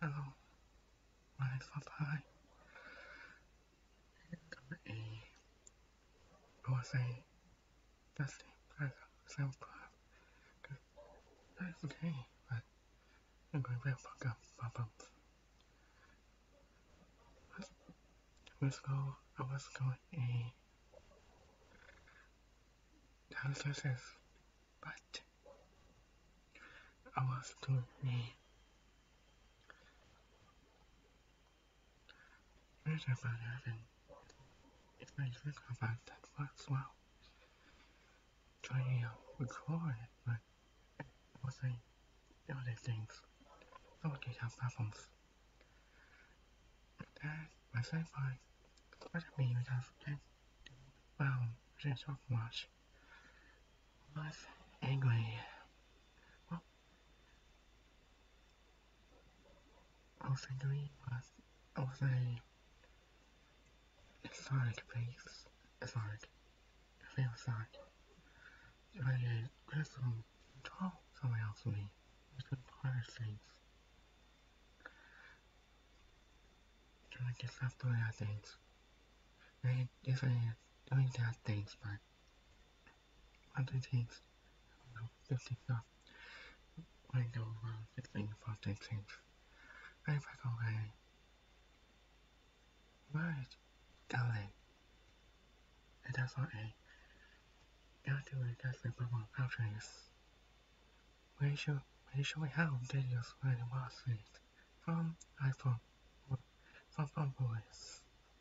Hello, my name's Popeye. I was a dusty self club. That's okay, but I'm going to fuck up pop-ups. 2 weeks ago, I was going a dialysis, but I was doing a measure about it, and it's very difficult about that works well. Trying to record it, but it wasn't other things. I would get have problems. That, my sci-fi, what I mean because that, well, I didn't talk much. I was angry. Well, I was angry, but I was a Sonic face. A Sonic. I feel Sonic. I could control someone else for me. It's been harder things. Trying to get stuff doing that things. And if I doing that things, but other things, 50 stuff. I go around 15 for things. I back away. Right. Darling. And that's what I got to it. That's the problem. How trace. Where should we have videos when it was it? From iPhone. From boys.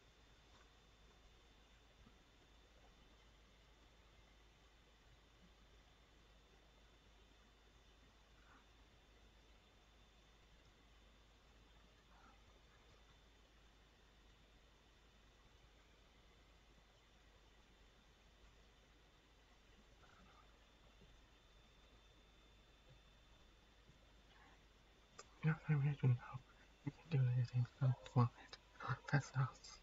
I really know you can do anything so for it. That's us.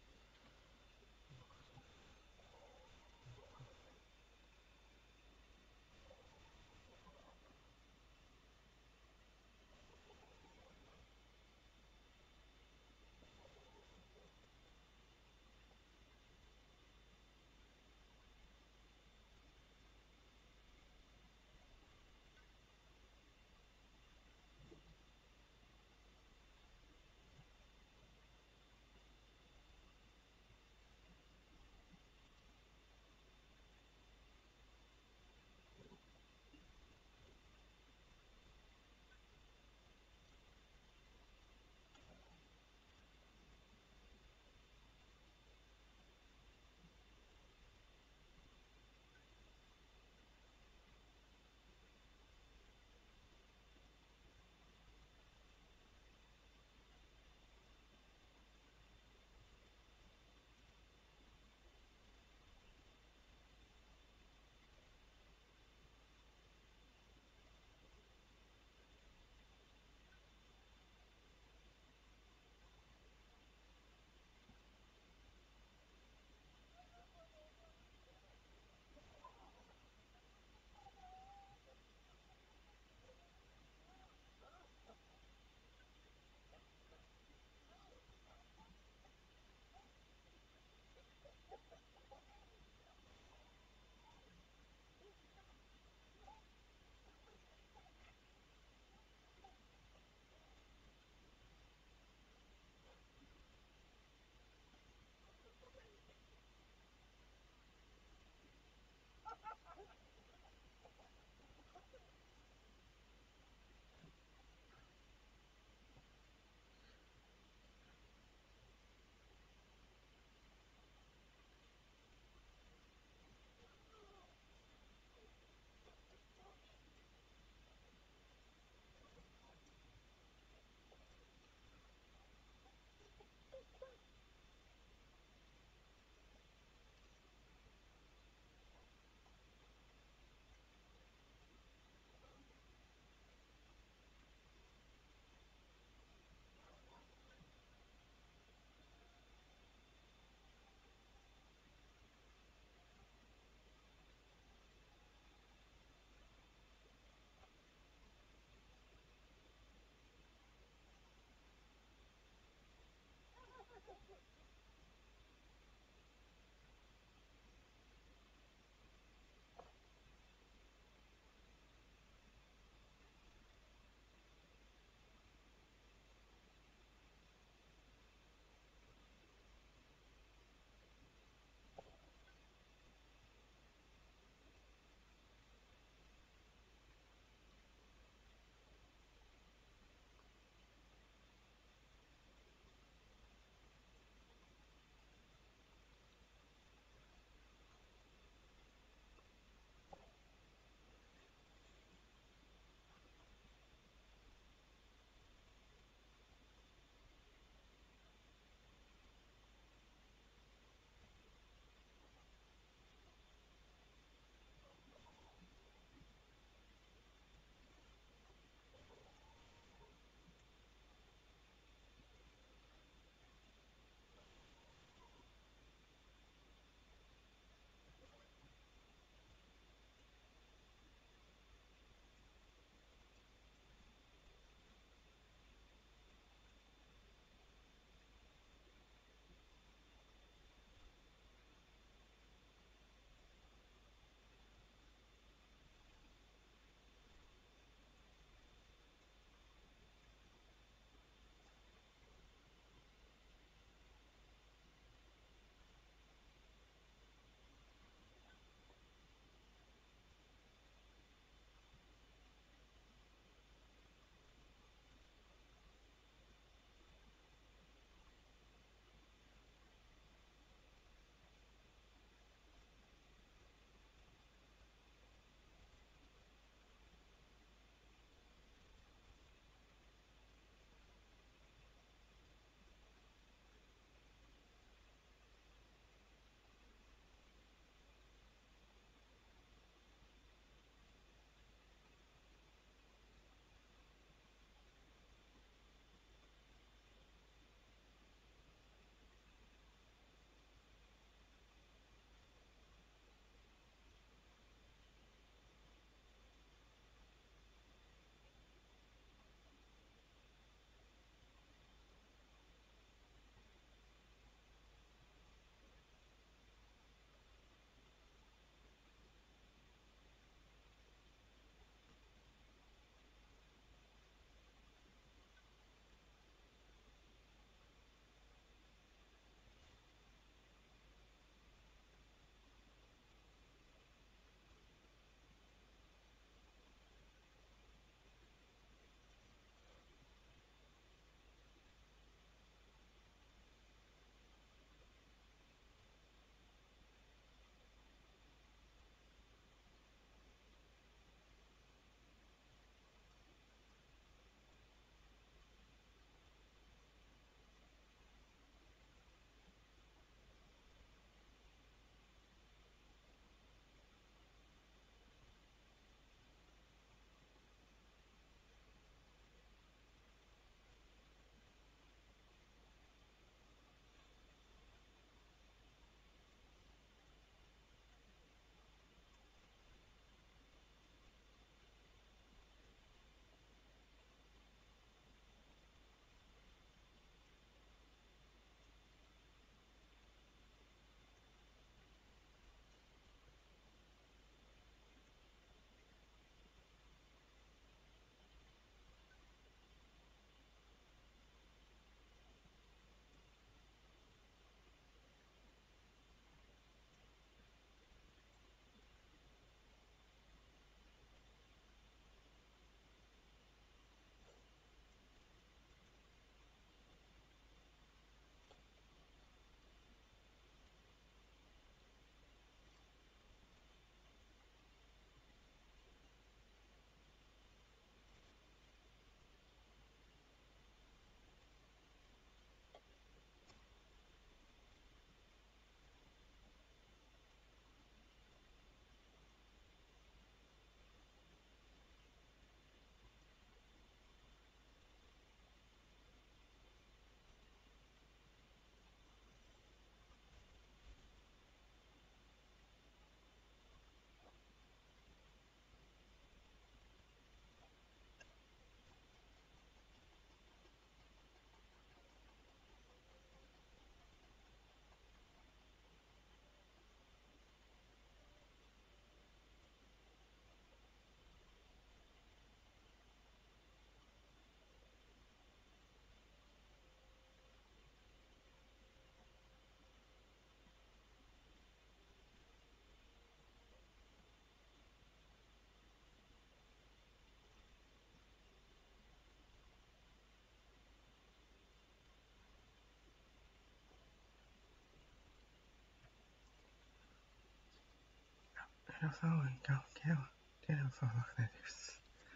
You're following, go kill. Didn't follow this.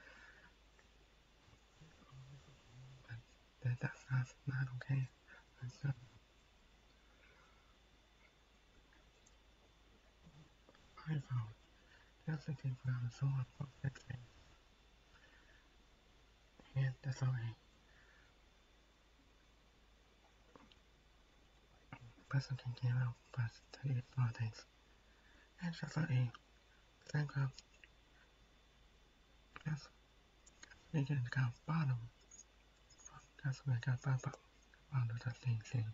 But that's not okay. That's not my fault. Just looking for the soul for fixing. And that's okay. Person can give out, but to do small things. And just like a think of just we can go bottom. Just we got bottom of the things.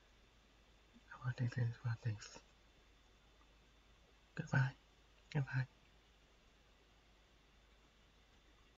About things, about things. Goodbye. Goodbye.